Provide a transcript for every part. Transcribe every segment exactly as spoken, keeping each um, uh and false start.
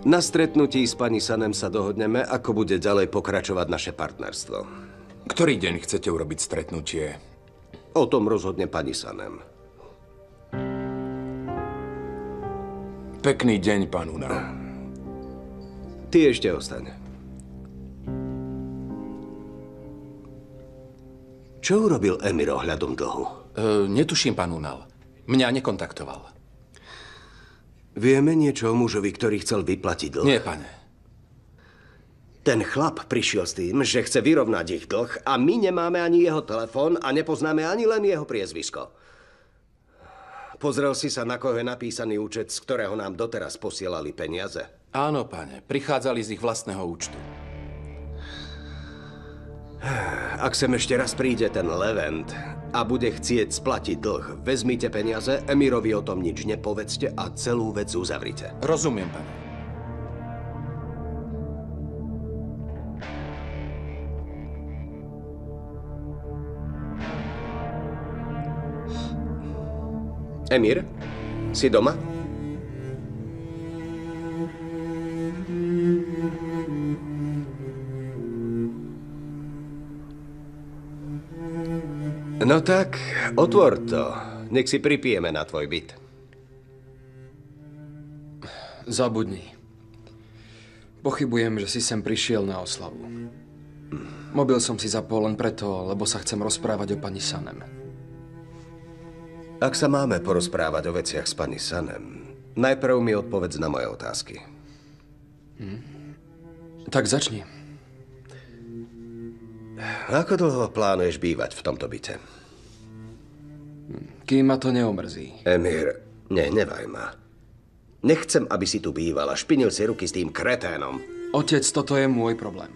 Na stretnutí s pani Sanem sa dohodneme, ako bude ďalej pokračovať naše partnerstvo. Ktorý deň chcete urobiť stretnutie? O tom rozhodne pani Sanem. Pekný deň, pán Unal. Ty ešte ostaň. Čo urobil Emir ohľadom dlhu? E, netuším, pán Unal. Mňa nekontaktoval. Vieme niečo o mužovi, ktorý chcel vyplatiť dlh? Nie, pane. Ten chlap prišiel s tým, že chce vyrovnať ich dlh a my nemáme ani jeho telefón a nepoznáme ani len jeho priezvisko. Pozrel si sa, na koho je napísaný účet, z ktorého nám doteraz posielali peniaze? Áno, pane. Prichádzali z ich vlastného účtu. Ak sem ešte raz príde ten Levent a bude chcieť splatiť dlh, vezmite peniaze, Emirovi o tom nič nepovedzte a celú vec uzavrite. Rozumiem, pane. Emir, si doma? No tak, otvor to. Nech si pripijeme na tvoj byt. Zabudni. Pochybujem, že si sem prišiel na oslavu. Mobil som si zapol len preto, lebo sa chcem rozprávať o pani Sanem. Ak sa máme porozprávať o veciach s pani Sanem, najprv mi odpovedz na moje otázky. Hm. Tak začni. Ako dlho plánuješ bývať v tomto byte? Kým ma to neomrzí. Emir, nehnevaj ma. Nechcem, aby si tu býval a špinil si ruky s tým kreténom. Otec, toto je môj problém.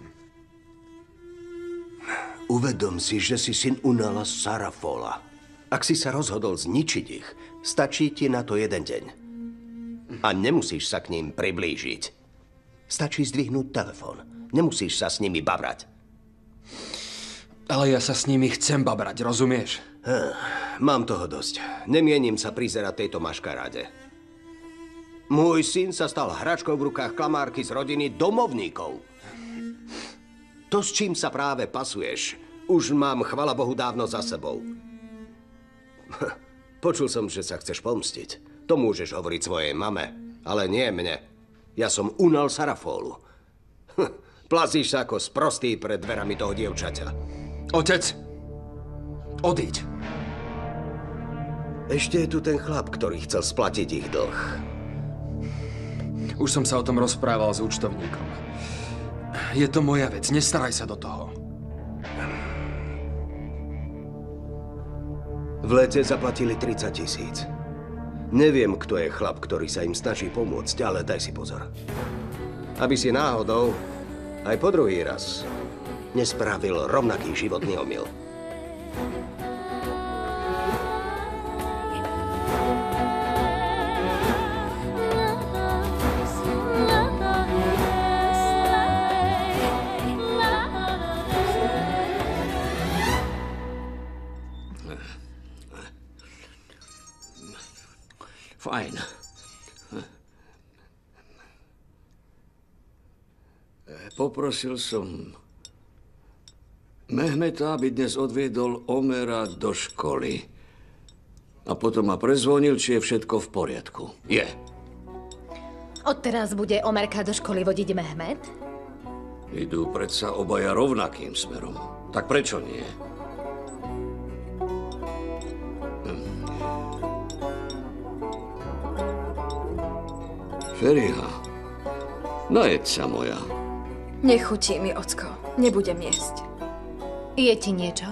Uvedom si, že si syn Unala Sarafola. Ak si sa rozhodol zničiť ich, stačí ti na to jeden deň. A nemusíš sa k ním priblížiť. Stačí zdvihnúť telefón. Nemusíš sa s nimi babrať. Ale ja sa s nimi chcem babrať, rozumieš? Hm, mám toho dosť. Nemienim sa prizerať tejto maškaráde. Môj syn sa stal hračkou v rukách klamárky z rodiny domovníkov. To, s čím sa práve pasuješ, už mám, chvala Bohu, dávno za sebou. Počul som, že sa chceš pomstiť. To môžeš hovoriť svojej mame, ale nie mne. Ja som Unal Sarafolu. Plazíš sa ako sprostý pred dverami toho dievčaťa. Otec, odíď. Ešte je tu ten chlap, ktorý chcel splatiť ich dlh. Už som sa o tom rozprával s účtovníkom. Je to moja vec, nestaraj sa do toho. V lete zaplatili tridsať tisíc. Neviem, kto je chlap, ktorý sa im snaží pomôcť, ale daj si pozor. Aby si náhodou aj po druhý raz nespravil rovnaký životný omyl. Fajn. Poprosil som Mehmeta, aby dnes odviedol Omera do školy. A potom ma prezvonil, či je všetko v poriadku. Je. Odteraz bude Omerka do školy vodiť Mehmet? Idú predsa obaja rovnakým smerom. Tak prečo nie? Feriha, najeď sa moja. Nechutí mi, ocko. Nebudem jesť. Je ti niečo?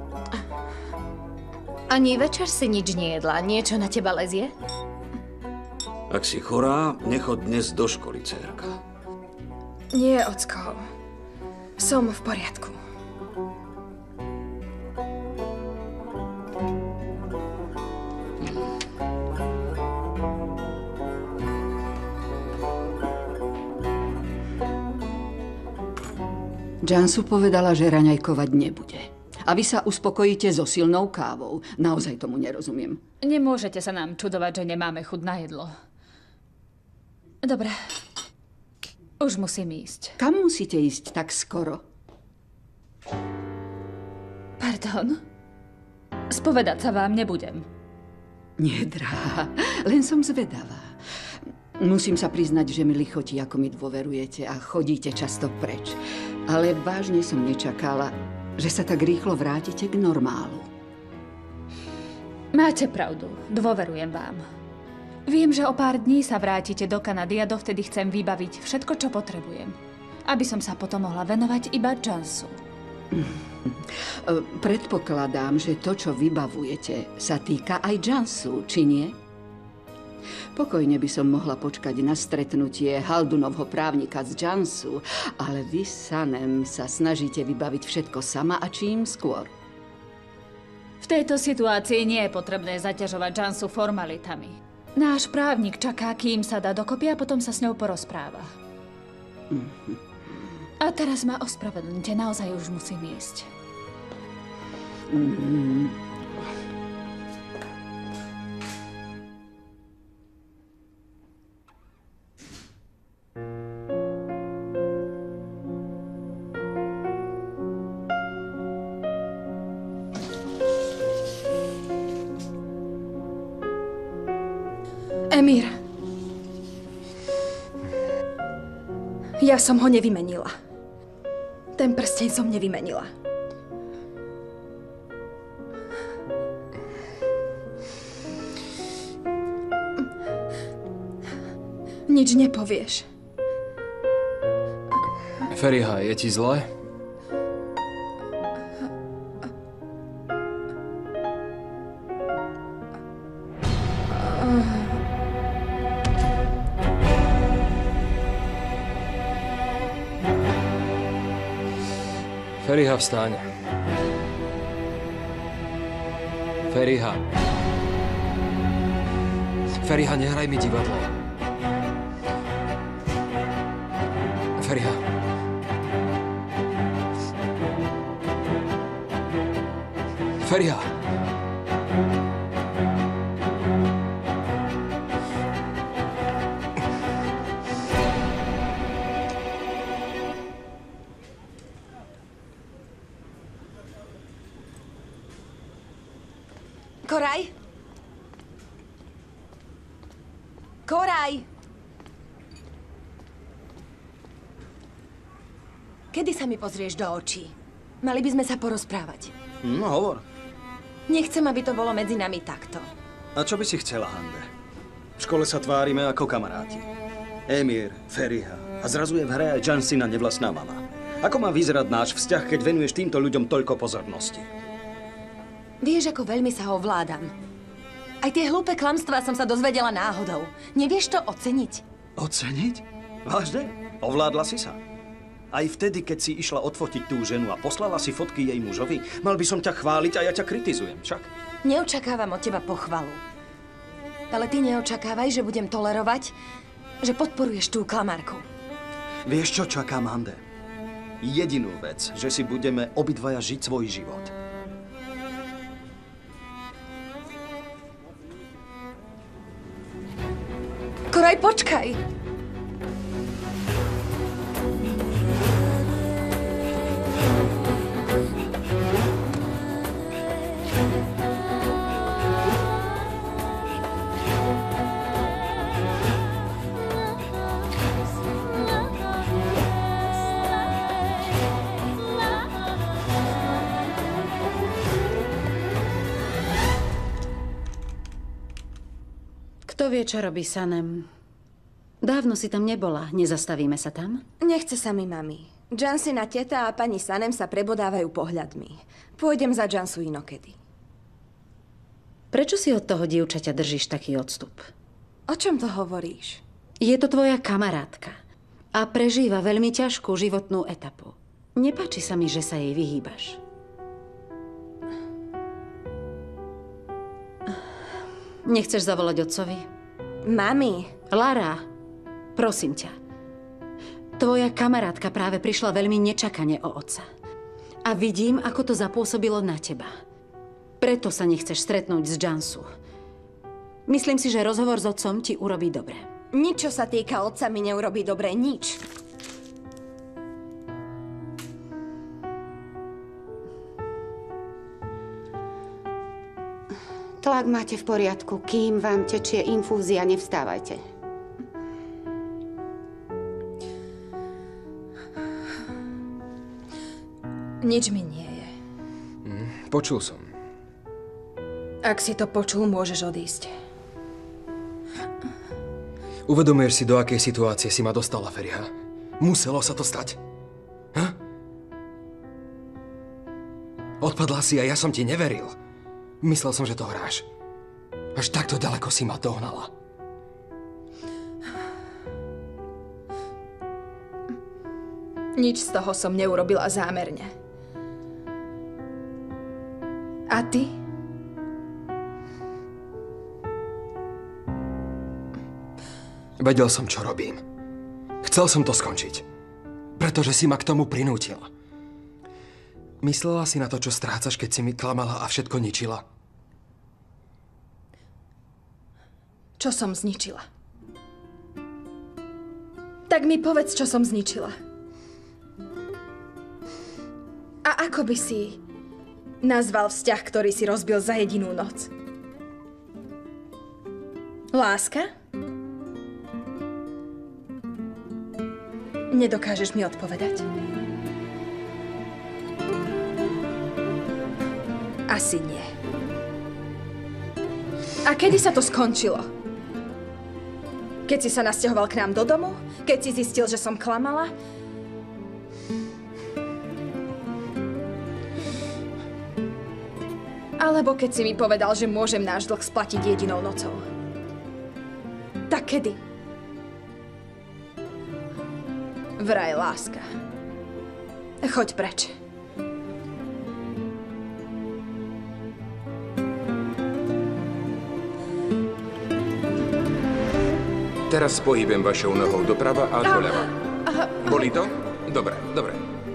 Ani večer si nič nejedla. Niečo na teba lezie? Ak si chorá, nechod dnes do školy, dcérka. Nie, ocko. Som v poriadku. Jansu povedala, že raňajkovať nebude. A vy sa uspokojíte so silnou kávou. Naozaj tomu nerozumiem. Nemôžete sa nám čudovať, že nemáme chuť na jedlo. Dobre. Už musím ísť. Kam musíte ísť tak skoro? Pardon? Spovedať sa vám nebudem. Nie, drahá, len som zvedavá. Musím sa priznať, že mi lichotí, ako mi dôverujete a chodíte často preč. Ale vážne som nečakala, že sa tak rýchlo vrátite k normálu. Máte pravdu, dôverujem vám. Viem, že o pár dní sa vrátite do Kanady a dovtedy chcem vybaviť všetko, čo potrebujem. Aby som sa potom mohla venovať iba Jansu. Predpokladám, že to, čo vybavujete, sa týka aj Jansu, či nie? Pokojne by som mohla počkať na stretnutie Haldunovho právnika z Jansu, ale vy, Sanem, sa snažíte vybaviť všetko sama a čím skôr. V tejto situácii nie je potrebné zaťažovať Jansu formalitami. Náš právnik čaká, kým sa dá dokopy a potom sa s ňou porozpráva. Mm-hmm. A teraz ma ospravedlňte, naozaj už musím ísť. Mm-hmm. Emír. Ja som ho nevymenila. Ten prsteň som nevymenila. Nič nepovieš. Feriha, je ti zle? Feriha, vstaň. Feriha. Feriha, nehraj mi divadlo. Feriha. Feriha. Koraj? Koraj! Kedy sa mi pozrieš do očí? Mali by sme sa porozprávať. No, hovor. Nechcem, aby to bolo medzi nami takto. A čo by si chcela, Hande? V škole sa tvárime ako kamaráti. Emír, Feriha a zrazu je v hre aj Jansina nevlastná mama. Ako má vyzerať náš vzťah, keď venuješ týmto ľuďom toľko pozornosti? Vieš, ako veľmi sa ho ovládam. Aj tie hlúpe klamstvá som sa dozvedela náhodou. Nevieš to oceniť? Oceniť? Vážne? Ovládla si sa? Aj vtedy, keď si išla odfotiť tú ženu a poslala si fotky jej mužovi, mal by som ťa chváliť a ja ťa kritizujem, však? Neočakávam od teba pochvalu. Ale ty neočakávaj, že budem tolerovať, že podporuješ tú klamárku. Vieš, čo čakám, Hande? Jedinú vec, že si budeme obidvaja žiť svoj život. Koraj, počkaj! Kto vie, čo robí Sanem? Dávno si tam nebola. Nezastavíme sa tam? Nechce sa mi, mami. Jansina teta a pani Sanem sa prebodávajú pohľadmi. Pôjdem za Jansu inokedy. Prečo si od toho dievčaťa držíš taký odstup? O čom to hovoríš? Je to tvoja kamarátka a prežíva veľmi ťažkú životnú etapu. Nepáči sa mi, že sa jej vyhýbaš. Nechceš zavolať otcovi? Mami. Lara, prosím ťa. Tvoja kamarátka práve prišla veľmi nečakane o otca. A vidím, ako to zapôsobilo na teba. Preto sa nechceš stretnúť s Jansu. Myslím si, že rozhovor s otcom ti urobí dobre. Nič, čo sa týka otca, mi neurobí dobre. Nič. Tlak máte v poriadku. Kým vám tečie infúzia, nevstávajte. Nič mi nie je. Hm, počul som. Ak si to počul, môžeš odísť. Uvedomuješ si, do akej situácie si ma dostala, Feriha? Muselo sa to stať. Ha? Odpadla si a ja som ti neveril. Myslel som, že to hráš. Až takto ďaleko si ma dohnala. Nič z toho som neurobila zámerne. A ty? Vedel som, čo robím. Chcel som to skončiť. Pretože si ma k tomu prinútil. Myslela si na to, čo strácaš, keď si mi klamala a všetko ničila? Čo som zničila? Tak mi povedz, čo som zničila. A ako by si nazval vzťah, ktorý si rozbil za jedinú noc? Láska? Nedokážeš mi odpovedať? Asi nie. A kedy sa to skončilo? Keď si sa nasťahoval k nám do domu? Keď si zistil, že som klamala? Alebo keď si mi povedal, že môžem náš dlh splatiť jedinou nocou? Tak kedy? Vraj láska. Choď preč. Teraz pohybem vašou nohou doprava a doľava. Bolí to? Dobre, dobre.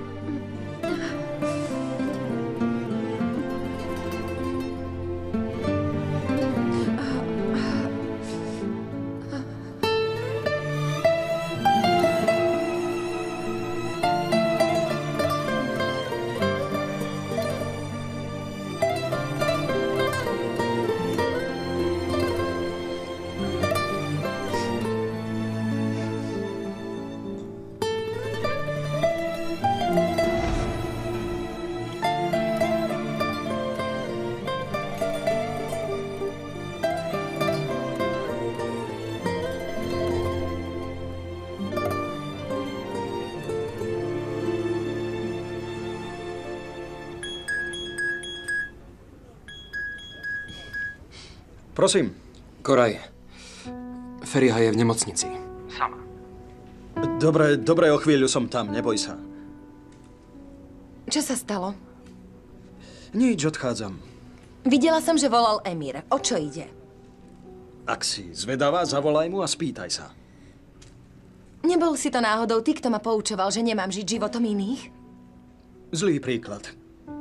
Prosím. Koraj, Feriha je v nemocnici. Sama. Dobre, dobre, o chvíľu som tam, neboj sa. Čo sa stalo? Nič, odchádzam. Videla som, že volal Emír. O čo ide? Ak si zvedavá, zavolaj mu a spýtaj sa. Nebol si to náhodou ty, kto ma poučoval, že nemám žiť životom iných? Zlý príklad.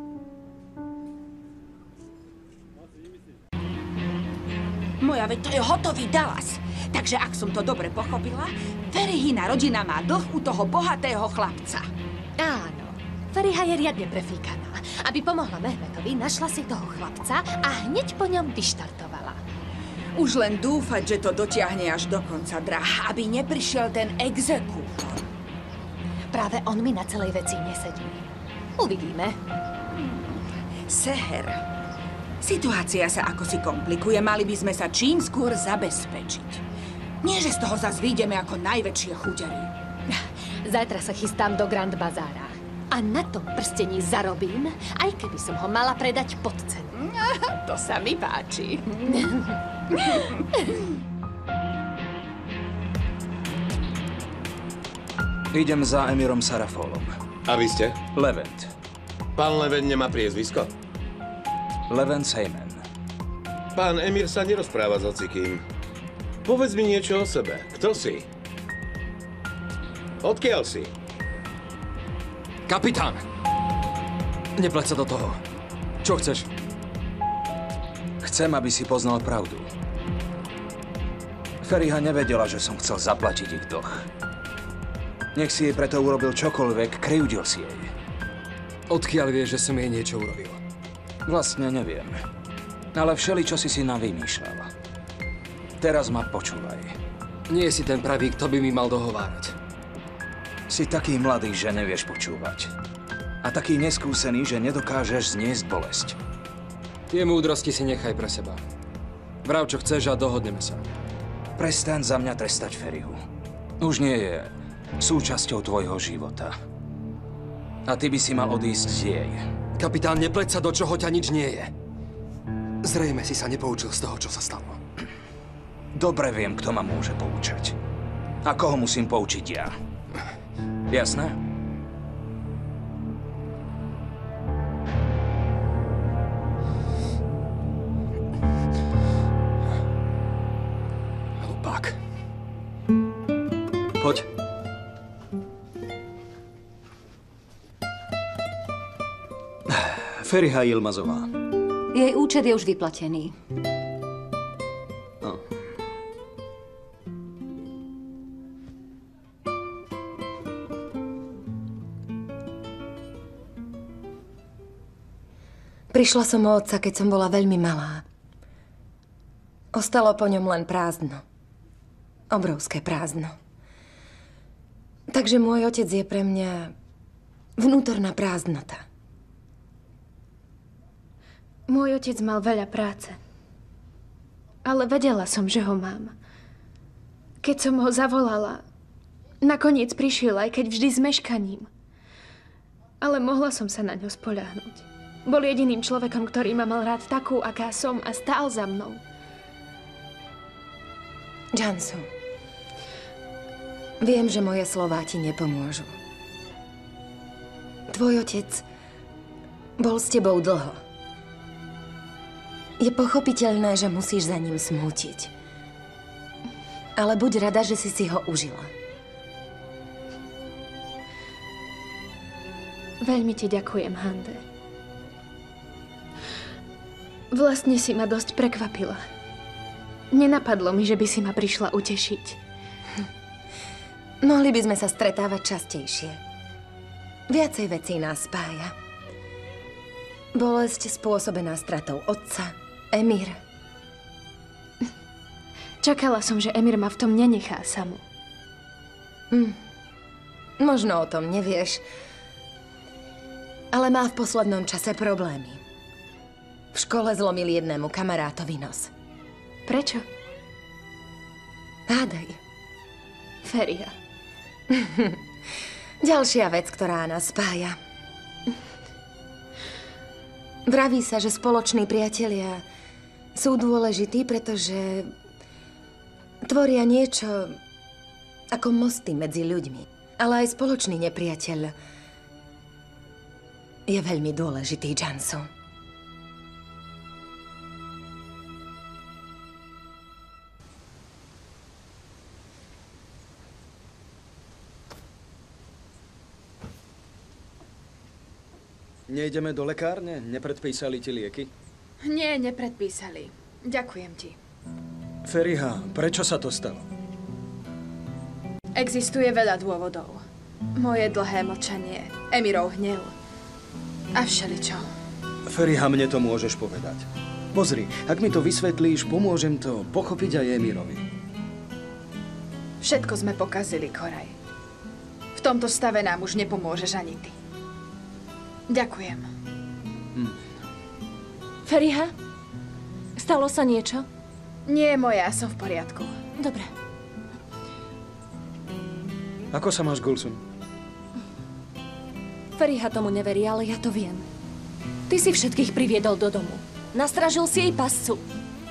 Moja, veď to je hotový Dallas. Takže ak som to dobre pochopila, Ferihina rodina má dlh u toho bohatého chlapca. Áno. Feriha je riadne prefíkaná. Aby pomohla Mehmetovi, našla si toho chlapca a hneď po ňom vyštartovala. Už len dúfať, že to dotiahne až do konca, drah, aby neprišiel ten exekútor. Práve on mi na celej veci nesedí. Uvidíme. Seher, situácia sa ako si komplikuje. Mali by sme sa čím skôr zabezpečiť. Nie, že z toho zas vyjdeme ako najväčšie chudery. Zajtra sa chystám do Grand Bazára. A na tom prstení zarobím, aj keby som ho mala predať pod cenu. To sa mi páči. Idem za Emírom Sarafólom. A vy ste? Levent. Pán Levent nemá priezvisko? Levent Sejmen. Pán Emír sa nerozpráva s hocikým. Povedz mi niečo o sebe. Kto si? Odkiaľ si? Kapitán! Nepleť sa do toho. Čo chceš? Chcem, aby si poznal pravdu. Feriha nevedela, že som chcel zaplatiť ich dlh. Nech si jej preto urobil čokoľvek, kryjúdil si jej. Odkiaľ vieš, že som jej niečo urobil? Vlastne neviem. Ale všeli, čo si si navymýšľala. Teraz ma počúvaj. Nie si ten pravý, kto by mi mal dohovárať. Si taký mladý, že nevieš počúvať. A taký neskúsený, že nedokážeš zniesť bolesť. Tie múdrosti si nechaj pre seba. Vrav, čo chceš a dohodneme sa. Prestaň za mňa trestať Ferihu. Už nie je súčasťou tvojho života. A ty by si mal odísť z jej. Kapitán, nepleť sa, do čoho ťa nič nie je. Zrejme si sa nepoučil z toho, čo sa stalo. Dobre viem, kto ma môže poučať. A koho musím poučiť ja. Jasné? Hlupák. Poď. Feriha Yilmazová. Jej účet je už vyplatený. No. Prišla som o otca, keď som bola veľmi malá. Ostalo po ňom len prázdno. Obrovské prázdno. Takže môj otec je pre mňa vnútorná prázdnota. Môj otec mal veľa práce. Ale vedela som, že ho mám. Keď som ho zavolala, nakoniec prišiel, aj keď vždy s meškaním. Ale mohla som sa na ňo spoľahnúť. Bol jediným človekom, ktorý ma mal rád takú, aká som, a stál za mnou. Jansu, viem, že moje slová ti nepomôžu. Tvoj otec bol s tebou dlho. Je pochopiteľné, že musíš za ním smútiť. Ale buď rada, že si si ho užila. Veľmi ti ďakujem, Hande. Vlastne si ma dosť prekvapila. Nenapadlo mi, že by si ma prišla utešiť. Mohli by sme sa stretávať častejšie. Viacej vecí nás spája. Bolesť spôsobená stratou otca, Emir. Čakala som, že Emir ma v tom nenechá samú. Hm. Možno o tom nevieš, ale má v poslednom čase problémy. V škole zlomil jednému kamarátovi nos. Prečo? Hádaj. Feriha. Ďalšia vec, ktorá nás spája. Vraví sa, že spoloční priatelia sú dôležití, pretože tvoria niečo ako mosty medzi ľuďmi. Ale aj spoločný nepriateľ je veľmi dôležitý, Jansu. Nejdeme do lekárne? Nepredpísali ti lieky? Nie, nepredpísali. Ďakujem ti. Feriha, prečo sa to stalo? Existuje veľa dôvodov. Moje dlhé mlčanie, Emirov hnev a všeličo. Feriha, mne to môžeš povedať. Pozri, ak mi to vysvetlíš, pomôžem to pochopiť aj Emirovi. Všetko sme pokazili, Koraj. V tomto stave nám už nepomôžeš ani ty. Ďakujem. Hm. Feriha? Stalo sa niečo? Nie, moja, som v poriadku. Dobre. Ako sa máš, Gulsun? Feriha tomu neverí, ale ja to viem. Ty si všetkých priviedol do domu. Nastražil si jej pascu.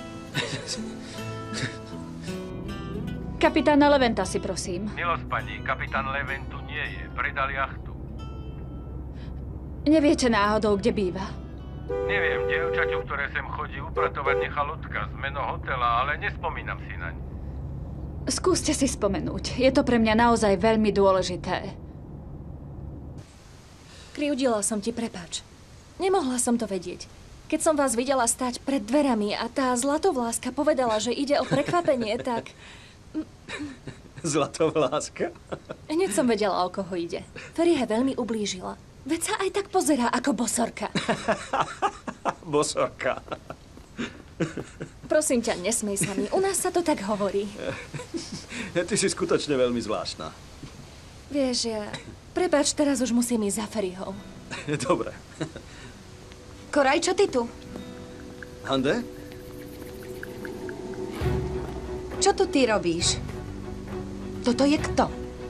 Kapitána Leventa si, prosím. Milosť pani, kapitán Levent tu nie je. Predal jachtu. Neviete náhodou, kde býva? Neviem, dievčaťu, ktoré sem chodí upratovať, nechal odkaz, meno hotela, ale nespomínam si naň. Skúste si spomenúť. Je to pre mňa naozaj veľmi dôležité. Kriudila som ti, prepáč. Nemohla som to vedieť. Keď som vás videla stať pred dverami a tá zlatovláska povedala, že ide o prekvapenie, tak... Zlatovláska? Hneď som vedela, o koho ide. Ferihe veľmi ublížila. Veď sa aj tak pozerá ako bosorka. Bosorka. Prosím ťa, nesmej sa mi. U nás sa to tak hovorí. Ty si skutočne veľmi zvláštna. Vieš, ja... Prepáč, teraz už musím ísť za Ferryho. Dobre. Koraj, čo ty tu? Hande? Čo tu ty robíš? Toto je kto?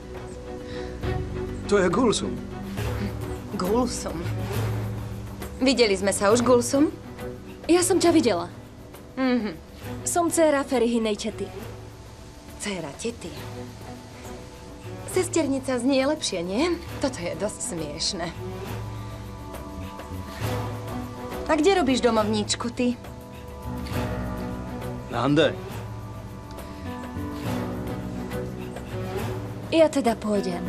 To je Gulsum. Gulsum. Videli sme sa už, Gulsum? Ja som ťa videla. Mhm. Som dcéra Ferryhinej tety. Dcéra tety? Sesternica znie lepšie, nie? Toto je dosť smiešne. A kde robíš domovníčku, ty? Hande. Ja teda pôjdem.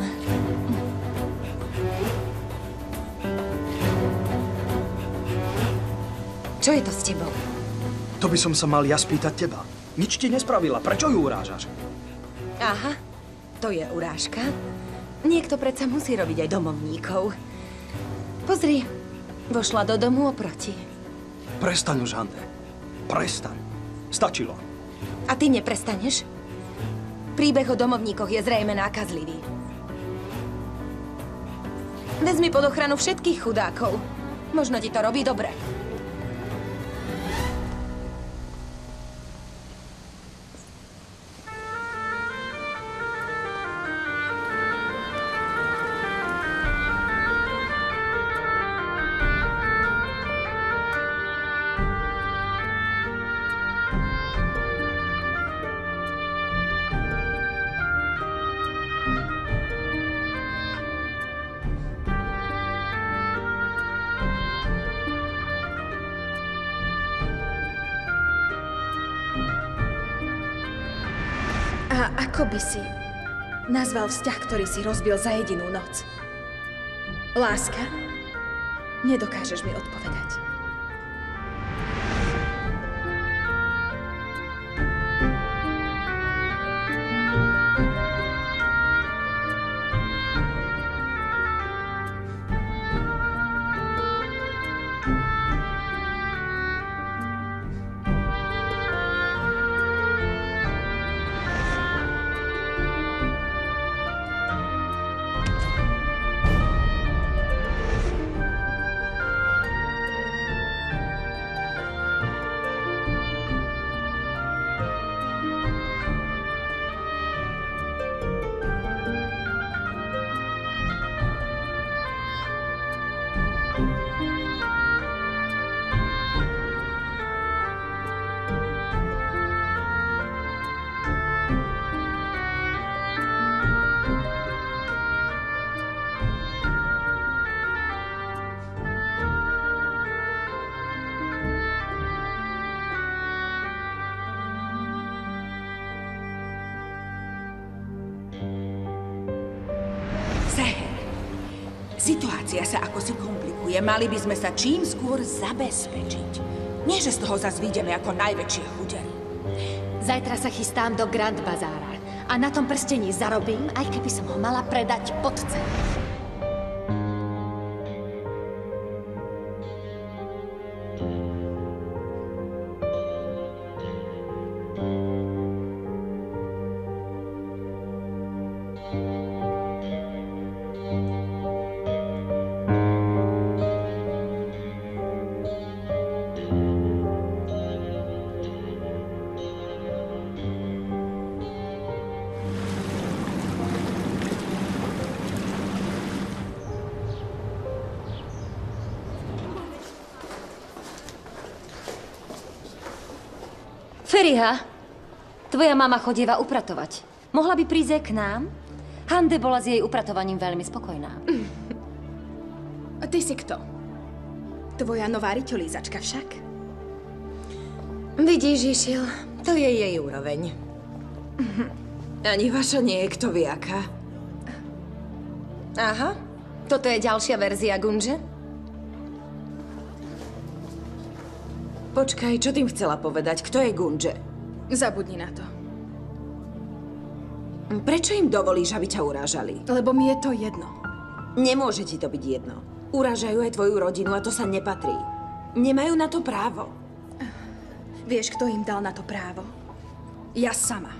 Čo je to s tebou? To by som sa mal ja spýtať teba. Nič ti nespravila. Prečo ju urážaš? Aha, to je urážka. Niekto predsa musí robiť aj domovníkov. Pozri, vošla do domu oproti. Prestaň už, Hande. Prestaň. Stačilo. A ty neprestaneš? Príbeh o domovníkoch je zrejme nákazlivý. Vezmi pod ochranu všetkých chudákov. Možno ti to robí dobre. A ako by si nazval vzťah, ktorý si rozbil za jedinú noc? Láska? Nedokážeš mi odpovedať. Situácia sa ako si komplikuje. Mali by sme sa čím skôr zabezpečiť. Nie, že z toho zas vyjdeme ako najväčšie chudery. Zajtra sa chystám do Grand Bazára a na tom prstení zarobím, aj keby som ho mala predať pod cenu. Feriha, tvoja mama chodieva upratovať. Mohla by prísť aj k nám? Hande bola s jej upratovaním veľmi spokojná. A ty si kto? Tvoja nová ryťolízačka však? Vidíš, Išil, to je jej úroveň. Ani vaša nie je kto vie aká. Aha, toto je ďalšia verzia Gunže? Počkaj, čo tým chcela povedať? Kto je Gunže? Zabudni na to. Prečo im dovolíš, aby ťa urážali? Lebo mi je to jedno. Nemôže ti to byť jedno. Urážajú aj tvoju rodinu a to sa nepatrí. Nemajú na to právo. Vieš, kto im dal na to právo? Ja sama.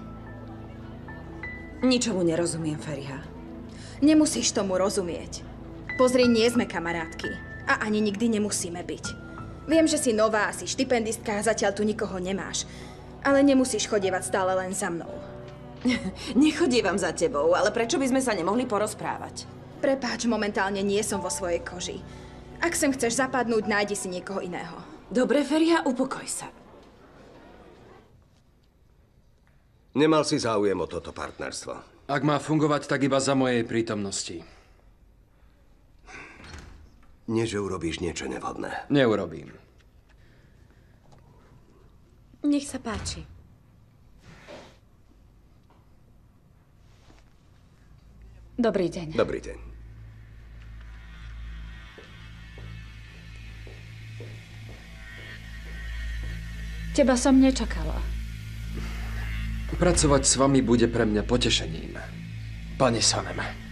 Ničomu nerozumiem, Feriha. Nemusíš tomu rozumieť. Pozri, nie sme kamarátky. A ani nikdy nemusíme byť. Viem, že si nová, si štipendistka a zatiaľ tu nikoho nemáš. Ale nemusíš chodievať stále len za mnou. Nechodievam za tebou, ale prečo by sme sa nemohli porozprávať? Prepáč, momentálne nie som vo svojej koži. Ak sem chceš zapadnúť, nájdi si niekoho iného. Dobre, Feriha, upokoj sa. Nemal si záujem o toto partnerstvo. Ak má fungovať, tak iba za mojej prítomnosti. Nie, že urobíš niečo nevhodné. Neurobím. Nech sa páči. Dobrý deň. Dobrý deň. Teba som nečakala. Pracovať s vami bude pre mňa potešením. Pani Sanem.